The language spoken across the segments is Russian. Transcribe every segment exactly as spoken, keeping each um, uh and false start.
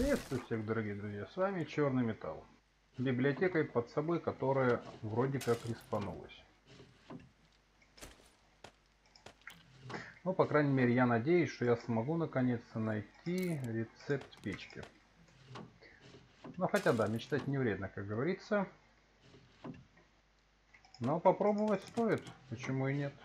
Приветствую всех, дорогие друзья, с вами Черный Металл. Библиотекой под собой, которая вроде как респанулась. Ну, по крайней мере, я надеюсь, что я смогу наконец-то найти рецепт печки. Ну, хотя да, мечтать не вредно, как говорится. Но попробовать стоит, почему и нет.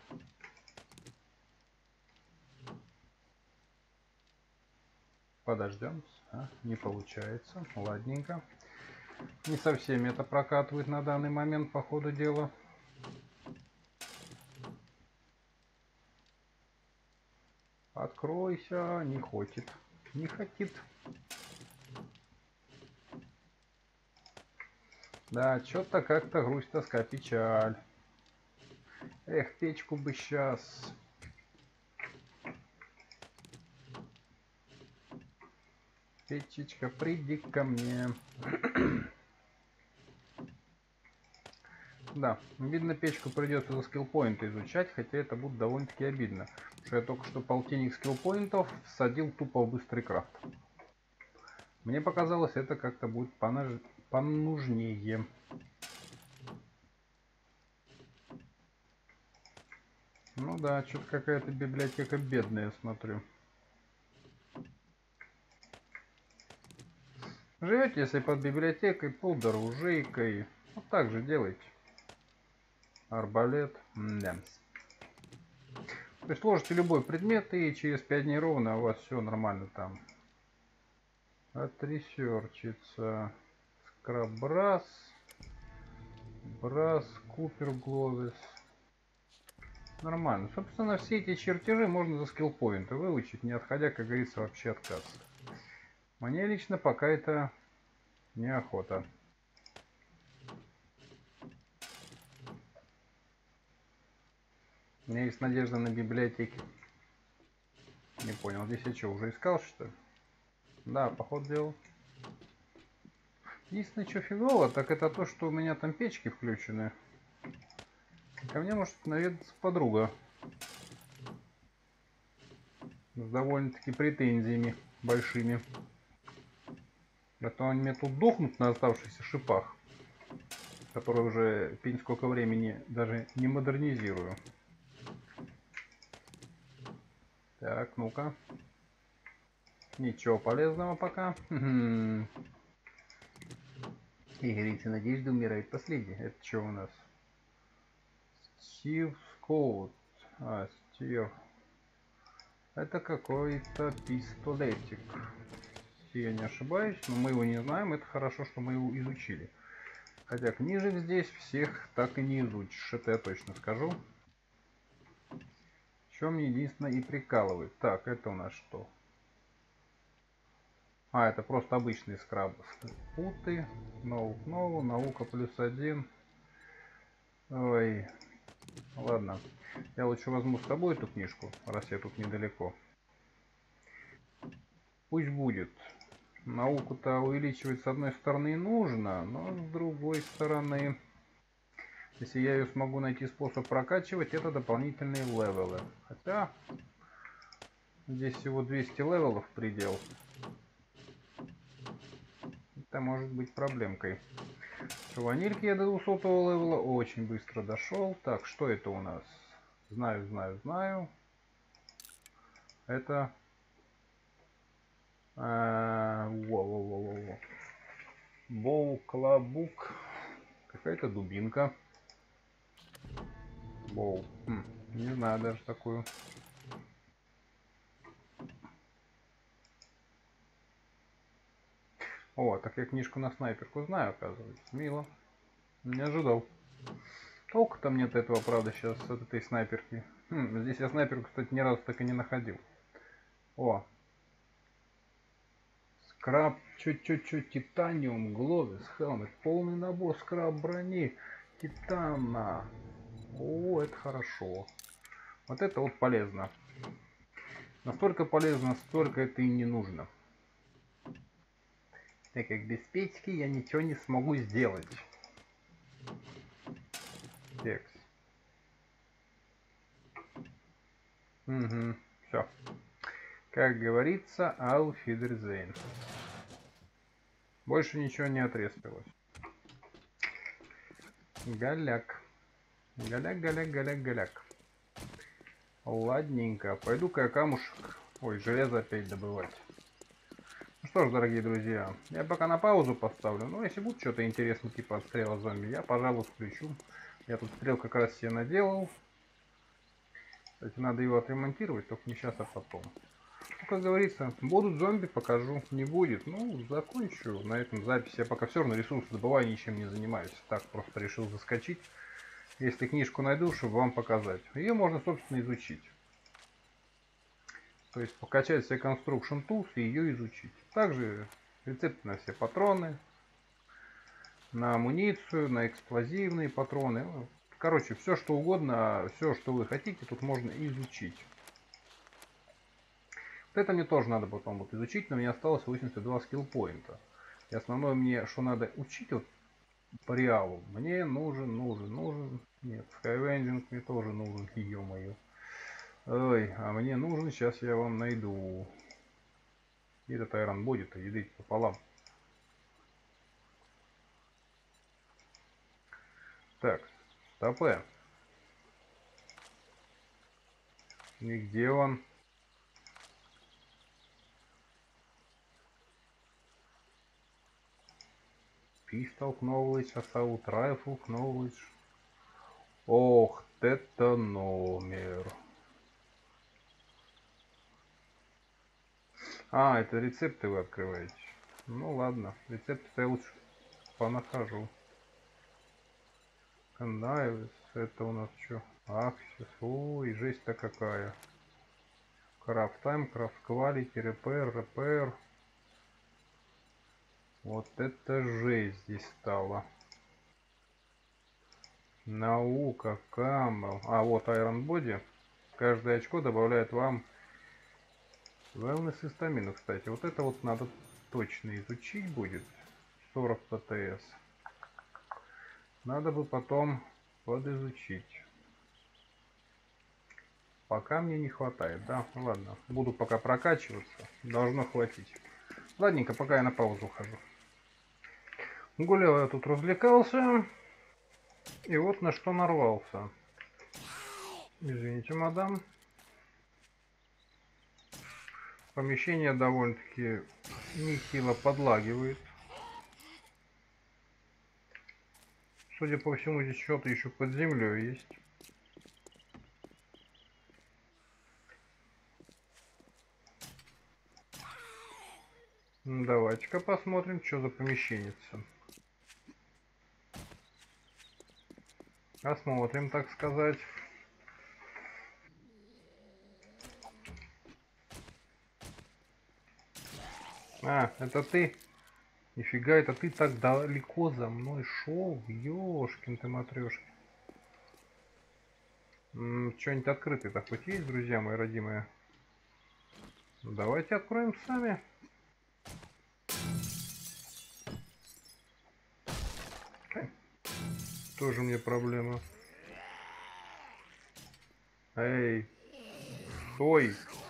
Подождем. А, не получается. Ладненько. Не со всеми это прокатывает на данный момент, по ходу дела. Откройся, не хочет. Не хотит. Да, что-то как-то грусть, тоска, печаль. Эх, печку бы сейчас. Печечка, приди ко мне. Да, видно, печку придется за скиллпоинты изучать, хотя это будет довольно-таки обидно. Потому что я только что полтинник скиллпоинтов всадил тупо в быстрый крафт. Мне показалось, это как-то будет понаж... понужнее. Ну да, что-то какая-то библиотека бедная, смотрю. Живете, если под библиотекой, полдоружейкой, вот так же делайте. Арбалет. Да. То есть ложите любой предмет, и через пять дней ровно у вас все нормально там. Отресерчится. Скрабрас. Брас. Купер Гловис. Нормально. Собственно, все эти чертежи можно за скиллпоинты выучить, не отходя, как говорится, вообще от кассы. Мне лично пока это неохота. У меня есть надежда на библиотеки. Не понял, здесь я что, уже искал, что ли? Да, походу дела. Единственное, что фигово, так это то, что у меня там печки включены. Ко мне может наведаться подруга. С довольно-таки претензиями большими. А то они мне тут дохнут на оставшихся шипах. Которые уже пень сколько времени даже не модернизирую. Так, ну-ка. Ничего полезного пока. Игрица надежды умирает последний. Это что у нас? Стив Скоут. А, Стив. Это какой-то пистолетик. Если я не ошибаюсь, но мы его не знаем. Это хорошо, что мы его изучили. Хотя книжек здесь всех так и не изучишь. Это я точно скажу. Что мне единственное и прикалывает. Так, это у нас что? А, это просто обычный скраб. Путы. Наук, нову, наука плюс один. Ой. Ладно. Я лучше возьму с собой эту книжку, раз я тут недалеко. Пусть будет. Науку-то увеличивать с одной стороны нужно, но с другой стороны, если я ее смогу найти способ прокачивать, это дополнительные левелы. Хотя здесь всего двести левелов предел. Это может быть проблемкой. Что, ванильки я до двухсотого левела очень быстро дошел. Так, что это у нас? Знаю, знаю, знаю. Это... Воу-воу-воу-воу. Боу-клабук. Какая-то дубинка. Боу. Хм, не знаю даже такую. О, так я книжку на снайперку знаю, оказывается. Мило. Не ожидал. Толку-то нет этого, правда, сейчас от этой снайперки. Хм, здесь я снайперку, кстати, ни разу так и не находил. О. Скраб, чуть-чуть, титаниум, гловис, хелмет, полный набор скраб брони, титана. О, это хорошо. Вот это вот полезно. Настолько полезно, столько это и не нужно. Так как без печки я ничего не смогу сделать. Текст. Угу, все. Как говорится, auf Wiedersehen. Больше ничего не отреспилось. Голяк. Голяк, голяк, голяк, голяк. Ладненько. Пойду-ка я камушек. Ой, железо опять добывать. Ну что ж, дорогие друзья, я пока на паузу поставлю. Но если будет что-то интересное, типа отстрела зомби, я, пожалуй, включу. Я тут стрел как раз себе наделал. Кстати, надо его отремонтировать, только не сейчас, а потом. Ну, как говорится, будут зомби, покажу. Не будет, ну, закончу на этом запись. Я пока все равно ресурсы добываю, ничем не занимаюсь. Так, просто решил заскочить. Если книжку найду, чтобы вам показать. Ее можно, собственно, изучить. То есть покачать все Construction Tools и ее изучить. Также рецепты на все патроны, на амуницию, на эксплозивные патроны. Короче, все что угодно, все что вы хотите, тут можно изучить. Вот это мне тоже надо потом вот изучить, но мне осталось восемьдесят два скиллпоинта. И основное мне, что надо учить вот по реалу, мне нужен, нужен, нужен. Нет, Skywending мне тоже нужен, ё-моё. Ой, а мне нужен, сейчас я вам найду. И этот Iron Body-то еды пополам. Так, стопэ. И где он? Pistol Knowledge, Assault Rifle Knowledge. Ох, это номер. А, это рецепты вы открываете. Ну ладно, рецепты я лучше понахожу. Кандаевис, это у нас что? Аксис, ой, жесть-то какая. Крафт тайм, крафт квалити, репер, репер. Вот это жесть здесь стала. Наука, камел. А, вот Iron Body. Каждое очко добавляет вам wellness и стамину, кстати. Вот это вот надо точно изучить будет. сорок ПТС. Надо бы потом подизучить. Пока мне не хватает, да? Ну ладно, буду пока прокачиваться. Должно хватить. Ладненько, пока я на паузу ухожу. Гулял я тут, развлекался. И вот на что нарвался. Извините, мадам. Помещение довольно-таки нехило подлагивает. Судя по всему, здесь что-то еще под землей есть. Давайте-ка посмотрим, что за помещение. Осмотрим, так сказать. А, это ты? Нифига, это ты так далеко за мной шел? Ёшкин ты матрёшки. Что-нибудь открытое-то хоть есть, друзья мои родимые? Давайте откроем сами. Тоже мне проблема. Эй, стой!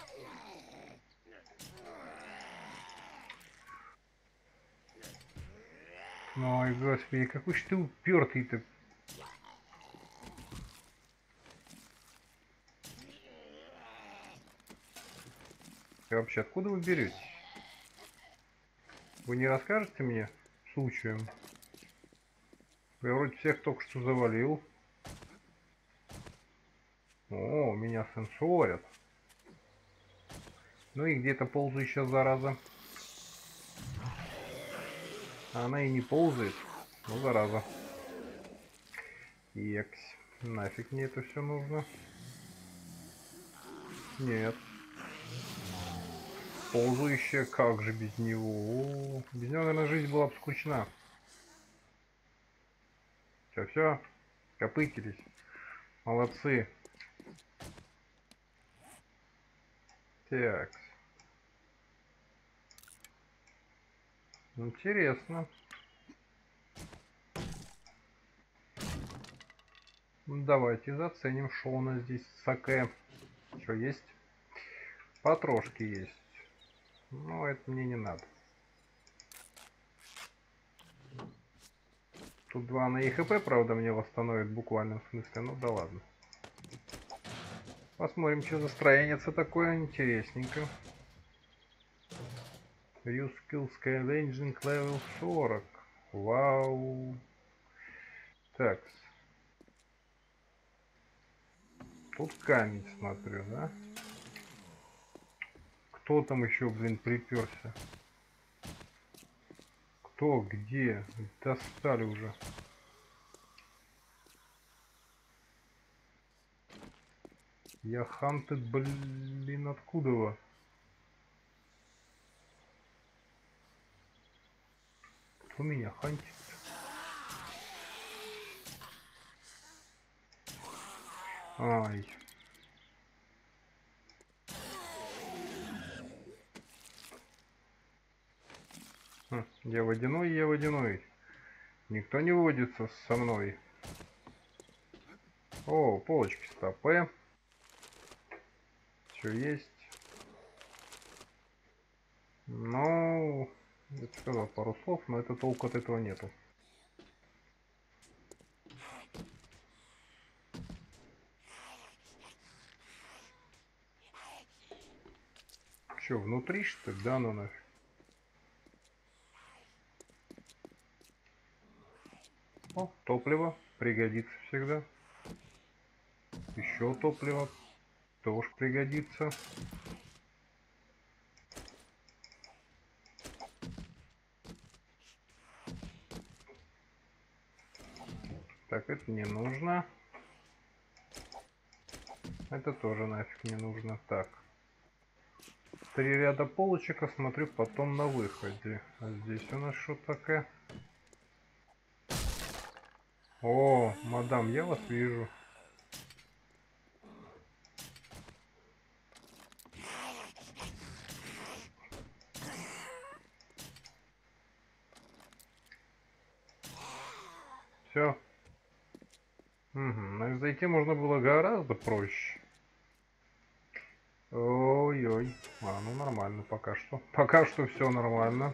Ой, господи, какой ж ты упертый-то. И вообще, откуда вы берете? Вы не расскажете мне случаем? Я вроде всех только что завалил. О, меня сенсорят. Ну и где-то ползающая зараза. Она и не ползает. Ну, зараза. Екс. Нафиг мне это все нужно? Нет. Ползающая, как же без него? О, без него, наверное, жизнь была бы скучна. Все, все. Копытились. Молодцы. Так. Интересно. Давайте заценим, что у нас здесь саке. Что есть? Потрошки есть. Но это мне не надо. Тут два на и хп, правда, мне восстановит в буквальном смысле. Ну да ладно. Посмотрим, что за строение-то такое. Интересненько. Use skill scavenging level сорок. Вау. Так. Тут камень, смотрю, да? Кто там еще, блин, приперся? Кто, где? Достали уже. Я хантед, блин, откуда вы? Кто меня хантит? Ай. Хм, я водяной, я водяной. Никто не водится со мной. О, полочки с АП. Все есть. Ну, я сказал пару слов, но это толку от этого нету. Че, внутри что ли? Да ну нафиг. О, топливо. Пригодится всегда. Еще топливо. Тоже пригодится. Так, это не нужно. Это тоже нафиг не нужно. Так. Три ряда полочек, осмотрю потом на выходе. А здесь у нас что такое? О, мадам, я вас вижу. Все. Угу. Зайти можно было гораздо проще. Ой-ой. А, ну нормально пока что. Пока что все нормально.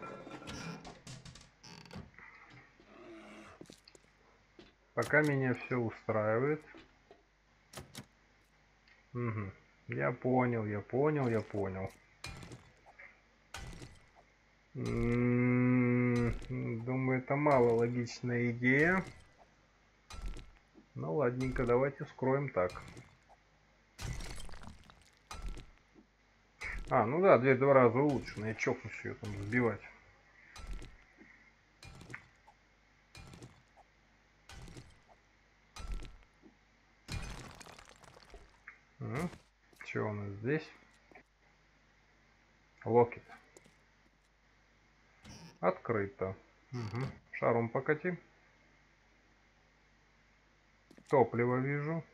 Пока меня все устраивает. Угу. Я понял, я понял, я понял. М-м-м, думаю, это мало логичная идея. Ну ладненько, давайте скроем так. А, ну да, дверь два раза улучшена. Я чокнусь ее там сбивать. Угу. Что у нас здесь? Локет. Открыто. Угу. Шаром покати. Топливо вижу.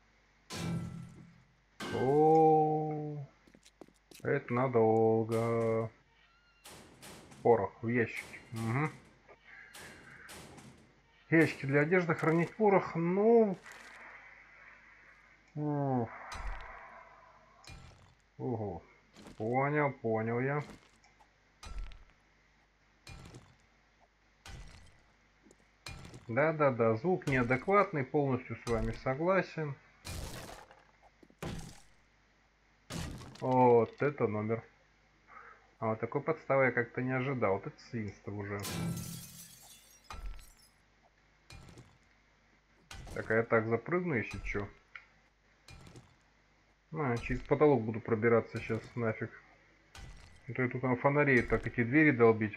О, это надолго. Порох в ящике. Угу. Ящики для одежды, хранить порох. Ну... Ух. Ого. Понял, понял я. Да-да-да, звук неадекватный, полностью с вами согласен. Вот это номер. А вот такой подставы я как-то не ожидал. Вот это свинство уже. Так, а я так запрыгну, если что. А, через потолок буду пробираться сейчас нафиг. А то я тут на фонарей так эти двери долбить.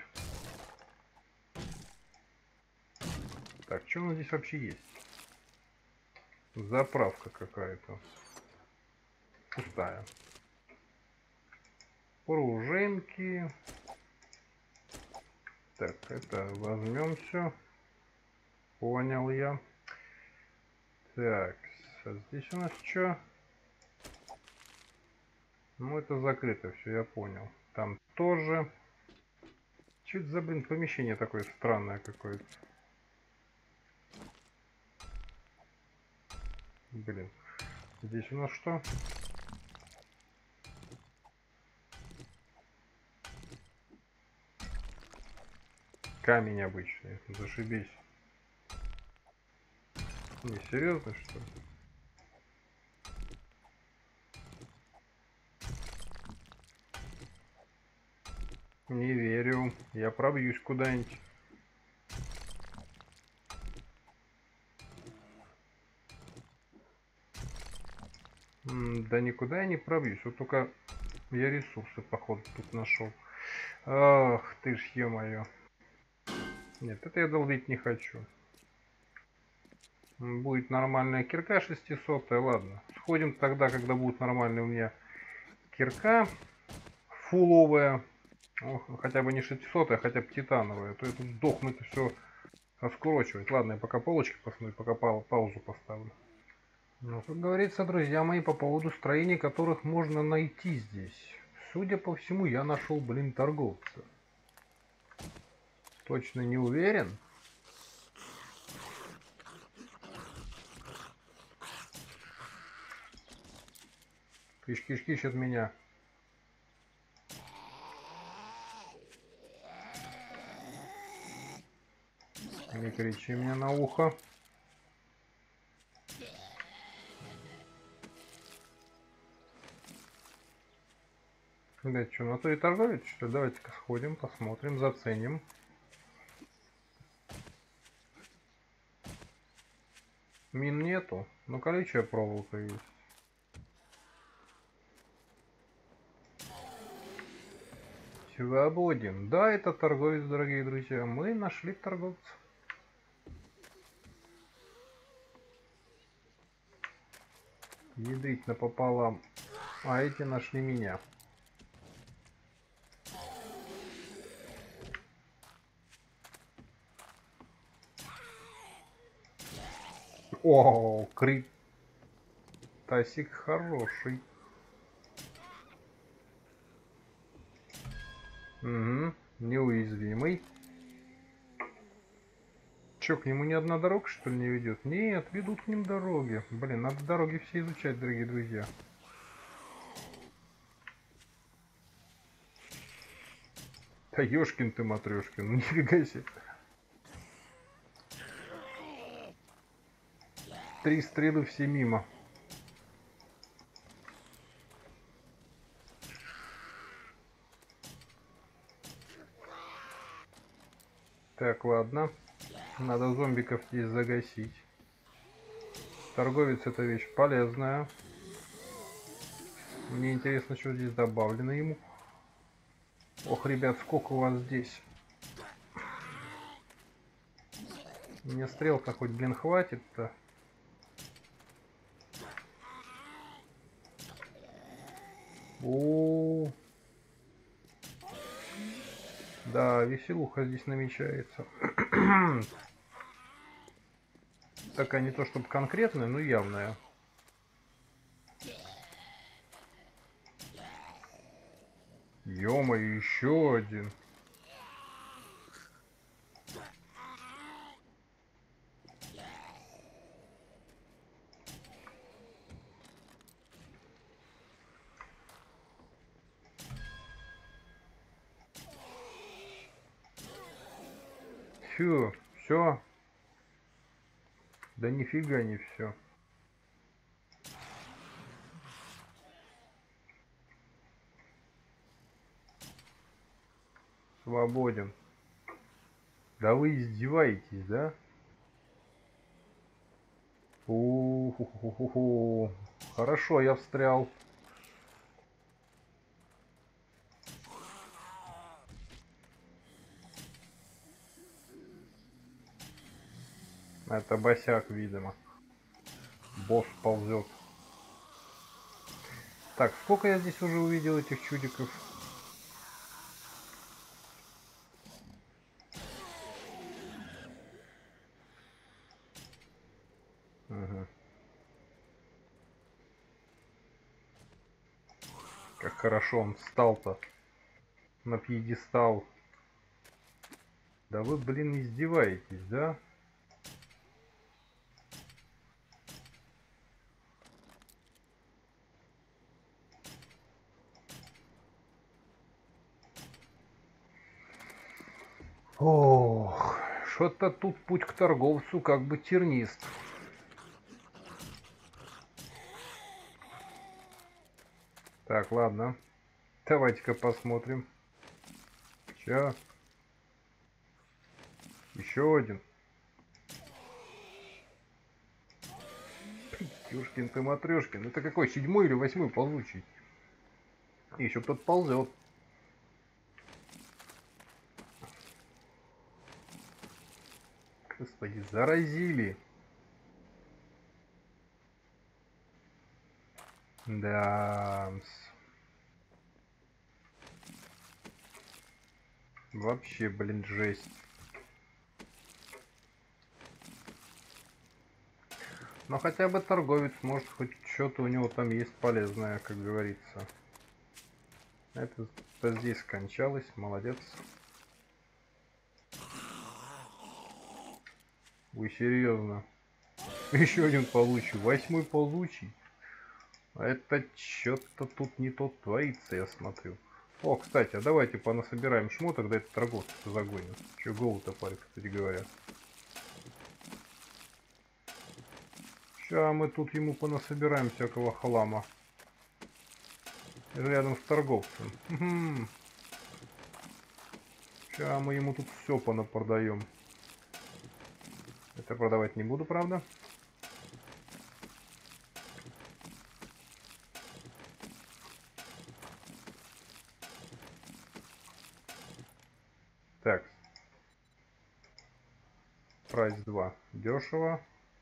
Так, что у нас здесь вообще есть? Заправка какая-то. Пустая. Пружинки. Так, это возьмем все. Понял я. Так, а здесь у нас что? Ну, это закрыто, все, я понял. Там тоже. Что это за, блин, помещение такое странное какое-то? Блин. Здесь у нас что? Камень обычный. Зашибись. Не, серьезно, что ли? Не верю. Я пробьюсь куда-нибудь. Да никуда я не пробьюсь. Вот только я ресурсы, походу, тут нашел. Ах ты ж, ё-моё. Нет, это я долбить не хочу. Будет нормальная кирка шестисотая, ладно. Сходим тогда, когда будет нормальная у меня кирка фуловая. Ох, хотя бы не шестисотая, а хотя бы титановая. То я тут сдохну это все раскурочивать. Ладно, я пока полочки посмотрю, пока пау паузу поставлю. Ну, как говорится, друзья мои, по поводу строений, которых можно найти здесь. Судя по всему, я нашел, блин, торговца. Точно не уверен. Киш-киш-киш от меня. Не кричи мне на ухо. Да что, на то и торговец, что ли? Давайте-ка сходим, посмотрим, заценим. Мин нету, но колючая проволока есть. Свободен. Да, это торговец, дорогие друзья. Мы нашли торговца. Ядрить напополам. А эти нашли меня. О, крит. Тасик хороший. Угу, неуязвимый. Че, к нему ни одна дорога, что ли, не ведет? Нет, ведут к ним дороги. Блин, надо дороги все изучать, дорогие друзья. Да ёшкин ты, матрешкин, ну нифига себе. Три стрелы все мимо. Так, ладно. Надо зомбиков здесь загасить. Торговец — это вещь полезная. Мне интересно, что здесь добавлено ему. Ох, ребят, сколько у вас здесь? Мне стрел-то хоть, блин, хватит-то. О, да, веселуха здесь намечается. Такая не то чтобы конкретная, но явная. Ё-моё, еще один. Фу, все. Да нифига не все. Свободен. Да вы издеваетесь, да? У-ху-ху-ху-ху. Хорошо, я встрял. Это босяк, видимо. Босс ползет. Так, сколько я здесь уже увидел этих чудиков? Угу. Как хорошо он встал-то на пьедестал. Да вы, блин, издеваетесь, да? Ох, что-то тут путь к торговцу как бы тернист. Так, ладно. Давайте-ка посмотрим. Сейчас. Еще один. Юшкин ты матрешкин. Это какой? Седьмой или восьмой ползучий? И еще кто-то ползет. Господи, заразили. Да. Вообще, блин, жесть. Но хотя бы торговец, может, хоть что-то у него там есть полезное, как говорится. Это здесь скончалось, молодец. Вы серьезно? Еще один ползучий, восьмой ползучий. Это что-то тут не то творится, я смотрю. О, кстати, а давайте понасобираем шмоток, да это торговца загоним. Че голову-то парит, кстати говоря. Сейчас мы тут ему понасобираем всякого хлама. Рядом с торговцем. Угу. Сейчас мы ему тут все понапродаем. Это продавать не буду, правда? Так. Прайс два. Дешево.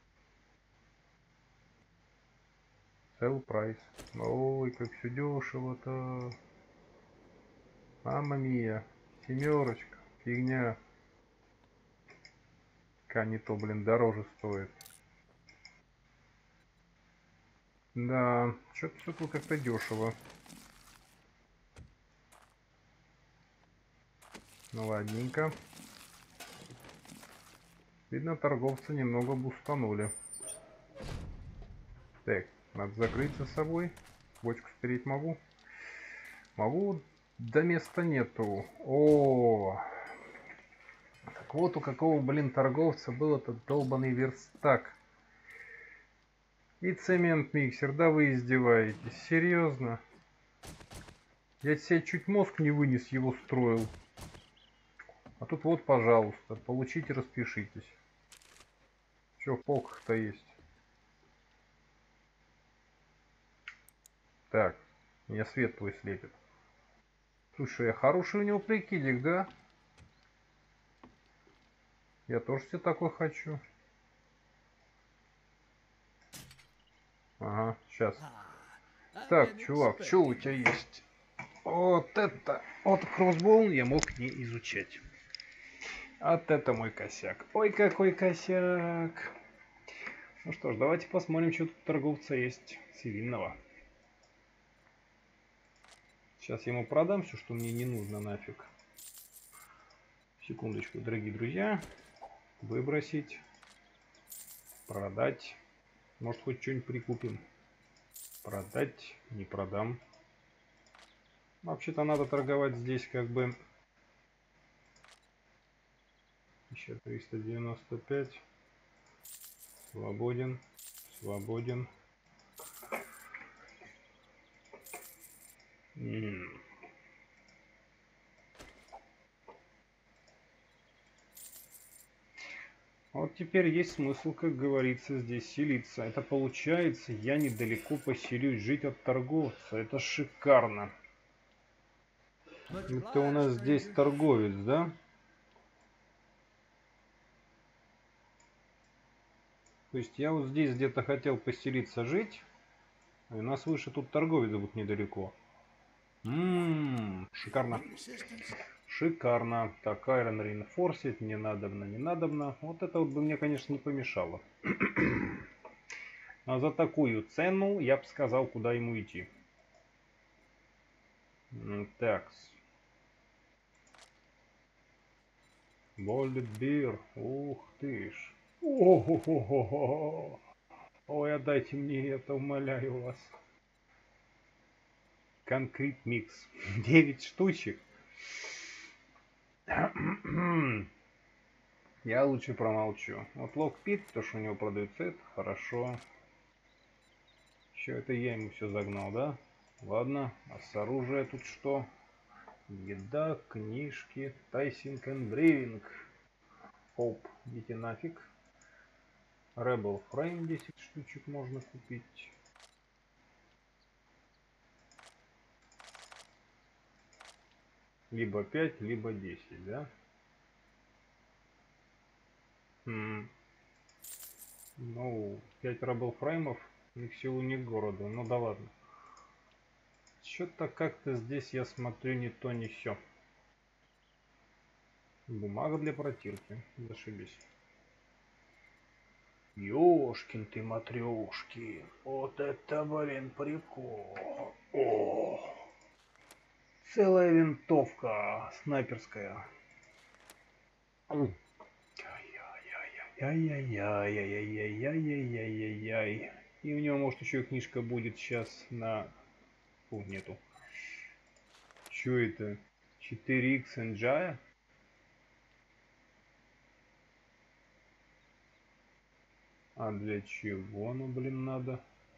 Sell прайс. Ой, как все дешево-то. Мамма мия. Семерочка. Фигня. Ка не то, блин, дороже стоит. Да, что-то все тут как-то дешево. Ну ладненько. Видно, торговцы немного бустанули. Так, надо закрыть за собой. Бочку спереть могу. Могу, да места нету. О, так вот у какого, блин, торговца был этот долбаный верстак. И цемент-миксер, да вы издеваетесь, серьезно? Я себе чуть мозг не вынес, его строил. А тут вот, пожалуйста, получите, распишитесь. Что в полках-то есть? Так, меня свет твой слепит. Слушай, а хороший у него прикидик, да? Я тоже себе такой хочу. Ага, сейчас. Так, чувак, что у тебя есть? Вот это, вот кроссбоун я мог не изучать. Вот это мой косяк. Ой, какой косяк. Ну что ж, давайте посмотрим, что тут у торговца есть цивильного. Сейчас я ему продам все, что мне не нужно нафиг. Секундочку, дорогие друзья. Выбросить. Продать. Может, хоть что-нибудь прикупим. Продать. Не продам. Вообще-то надо торговать здесь как бы... Еще триста девяносто пять. Свободен. Свободен. М-м. Вот теперь есть смысл, как говорится, здесь селиться. Это получается, я недалеко поселюсь, жить от торговца. Это шикарно. Это у нас здесь торговец, да? То есть я вот здесь где-то хотел поселиться, жить. И у нас выше тут торговец будет недалеко. Ммм, шикарно. Шикарно. Так, Iron Reinforced, не надобно, не надобно. Вот это вот бы мне, конечно, не помешало. А за такую цену я бы сказал, куда ему идти. Так. Болит бир. Ух ты ж. О-хо-хо-хо-хо. Ой, отдайте мне это, умоляю вас. Конкрет микс. девять штучек. Я лучше промолчу. Вот локпит, то, что у него продается, это хорошо. Еще это я ему все загнал, да? Ладно, а с оружия тут что? Еда, книжки, тайсинг and брewing. Хоуп, идите нафиг. Rebel Frame десять штучек можно купить. Либо пять, либо десять, да? Хм. Ну, пять Rebel Frame'ов ни к селу, ни к городу. Ну да ладно. Что-то как-то здесь я смотрю не то, не все. Бумага для протирки. Зашибись. Ёшкин ты матрёшки. Вот это, блин, прикол. О, целая винтовка снайперская. Ай-яй-яй-яй-яй-яй-яй-яй-яй-яй-яй. И у него, может, еще и книжка будет сейчас на... Фу, нету. Чё это? четыре икс Engine? А для чего оно, блин, надо?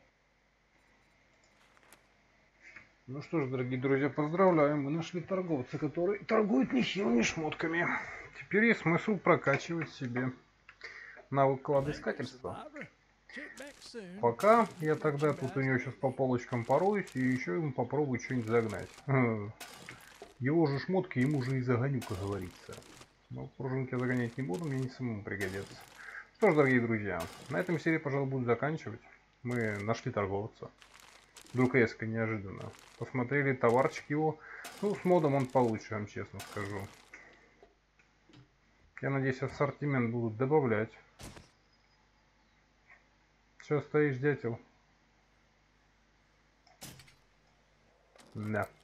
Ну что ж, дорогие друзья, поздравляем. Мы нашли торговца, который торгует нехилыми шмотками. Теперь есть смысл прокачивать себе навык кладоискательства. Пока я тогда тут у него сейчас по полочкам пороюсь и еще ему попробую что-нибудь загнать. Его же шмотки ему же и загоню, как говорится. Но пружинки я загонять не буду, мне не самому пригодятся. Что ж, дорогие друзья, на этом серию, пожалуй, буду заканчивать. Мы нашли торговца. Вдруг резко, неожиданно. Посмотрели товарчик его. Ну, с модом он получше, я вам честно скажу. Я надеюсь, ассортимент будут добавлять. Че стоишь, дятел? Да.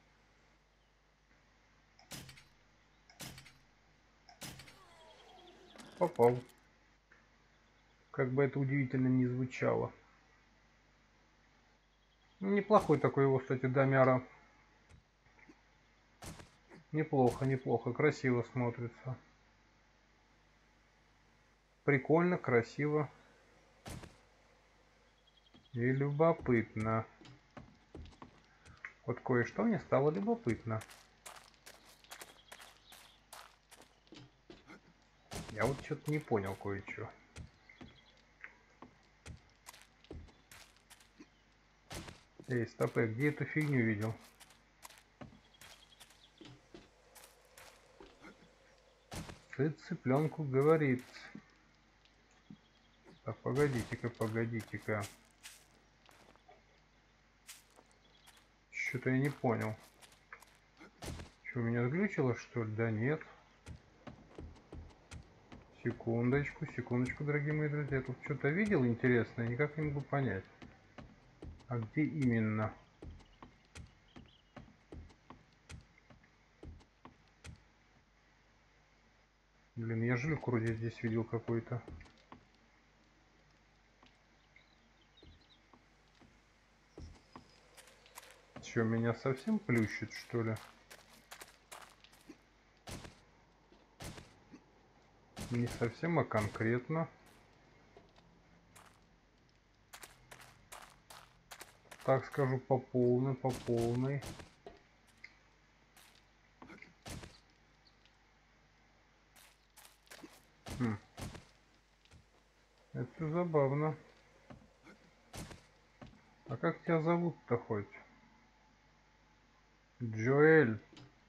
Попал. Как бы это удивительно не звучало. Неплохой такой его, кстати, домяра. Неплохо, неплохо. Красиво смотрится. Прикольно, красиво. И любопытно. Вот кое-что мне стало любопытно. Я вот что-то не понял кое-что. Эй, стопэ, где эту фигню видел? Ты цыпленку говорит. Так, погодите-ка, погодите-ка. Что-то я не понял. Что, меня сглючило, что ли? Да нет. Секундочку, секундочку, дорогие мои друзья. Я тут что-то видел интересное, никак не могу понять. А где именно? Блин, я жилку вроде здесь видел какой-то. Что, меня совсем плющит, что ли? Не совсем, а конкретно. Так скажу, по полной, по полной. Хм. Это забавно. А как тебя зовут-то хоть? Джоэль.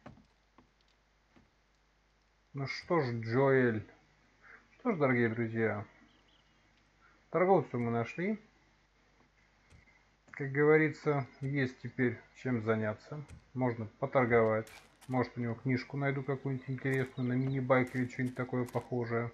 Ну что ж, Джоэль. Что ж, дорогие друзья, торговцу мы нашли. Как говорится, есть теперь чем заняться. Можно поторговать. Может, у него книжку найду какую-нибудь интересную на мини-байк или что-нибудь такое похожее.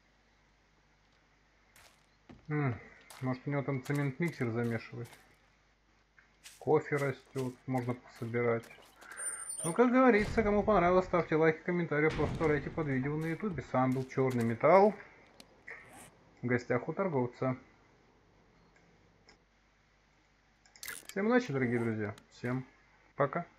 М -м, может, у него там цемент-миксер замешивать. Кофе растет, можно пособирать. Ну, как говорится, кому понравилось, ставьте лайки, комментарии, оставляйте под видео на ютубе. С вами был Черный Металл. В гостях у торговца. Всем удачи, дорогие друзья. Всем пока.